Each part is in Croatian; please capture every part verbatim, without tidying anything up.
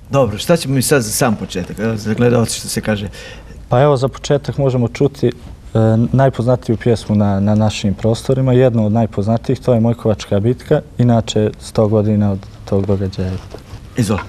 Dobro, šta ćemo mi sad za sam početak, za gledalce što se kaže? Pa evo, za početak možemo čuti najpoznatiju pjesmu na našim prostorima, jednu od najpoznatijih, to je Mojkovačka bitka, inače sto godina od tog događaja. Izvoli.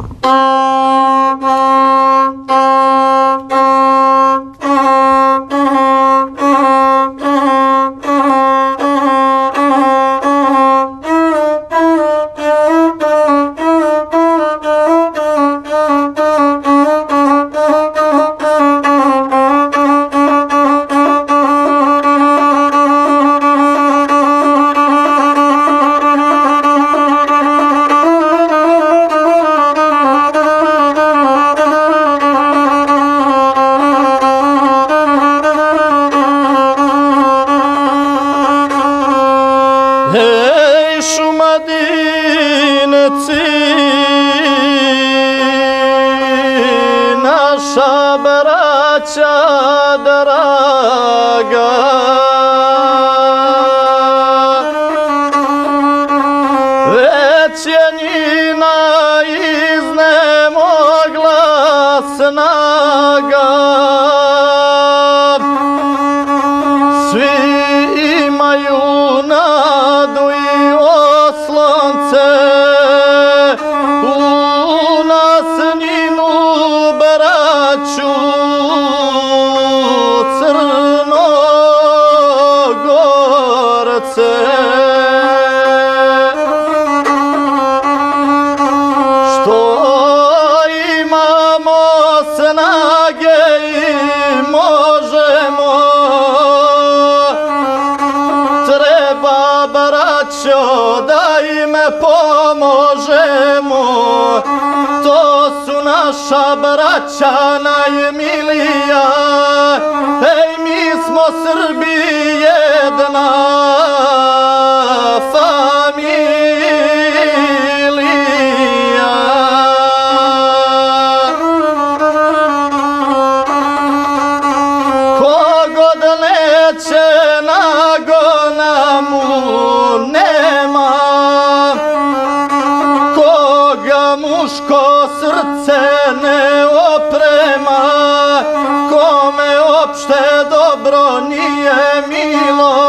Hej, Šumadinci, naša braća draga, već je njina iznemogla snaga. Svi imaju nadu i oslonce u nas njinu braću Crnogorce. Što imamo snage i možemo, treba braćo da im pomožemo. To su naša braća najmilija, ej, mi smo Srbi jedna familija. Kogod neće nagona mu nema, koga muško srce ne oprema, kome opšte dobro nije milo.